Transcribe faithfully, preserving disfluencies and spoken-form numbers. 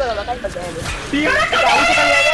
Udah gak bakal bagi aja. Iya. Gak itu kan ya.